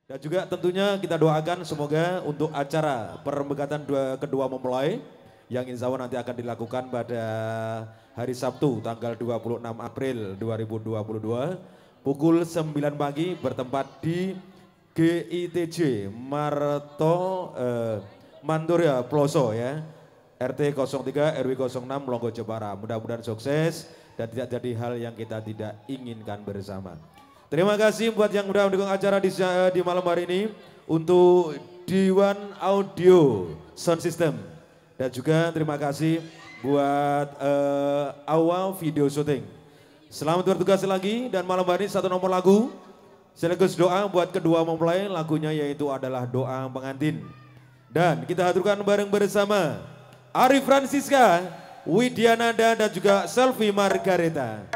Dan juga tentunya kita doakan semoga untuk acara permegatan kedua mempelai yang insya Allah nanti akan dilakukan pada hari Sabtu tanggal 26 April 2022 pukul 9 pagi bertempat di GITJ Marto Mandoria Ploso ya, RT 03 RW 06 Longgo Jepara. Mudah-mudahan sukses dan tidak jadi hal yang kita tidak inginkan bersama. Terima kasih buat yang sudah mendukung acara di malam hari ini untuk Diwan Audio Sound System dan juga terima kasih buat Awal Video Shooting. Selamat bertugas lagi dan malam hari ini satu nomor lagu sekaligus doa buat kedua mempelai, lagunya yaitu adalah doa pengantin. Dan kita haturkan bareng bersama Arif Francisca, Widyananda dan juga Selvi Margareta.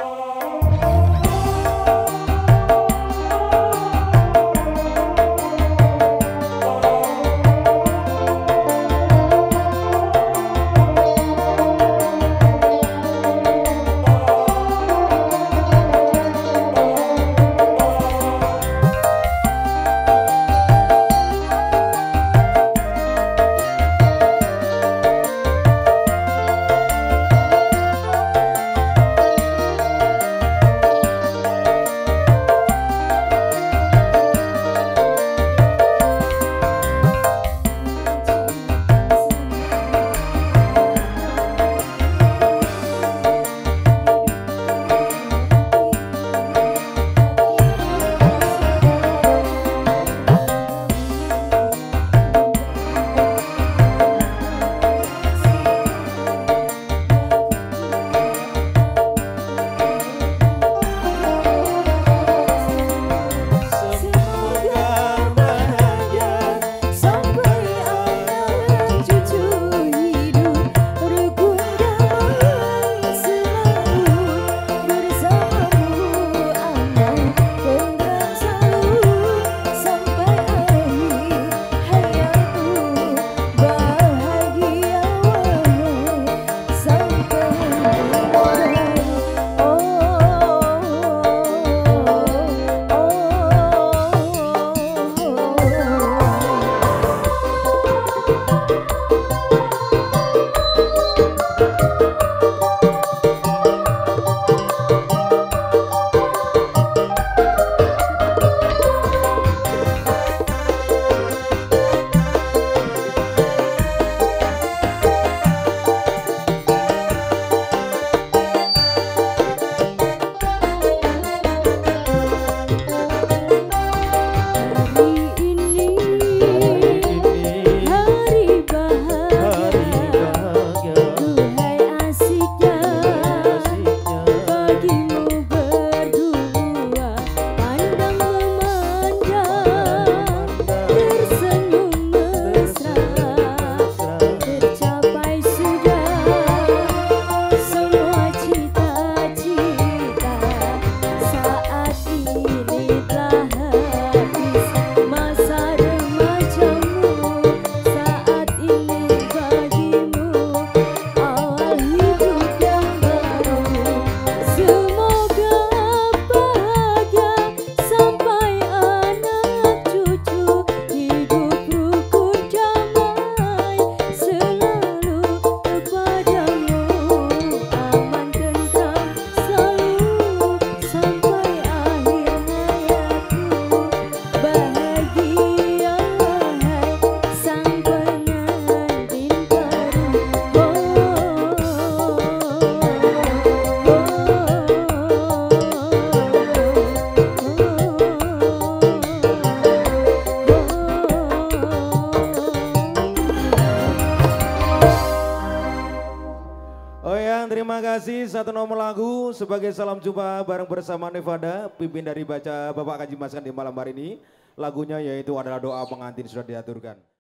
Terima kasih satu nomor lagu sebagai salam jumpa bareng bersama Nevada, pimpin dari baca Bapak Kaji Maskan di malam hari ini. Lagunya yaitu adalah doa pengantin sudah diaturkan.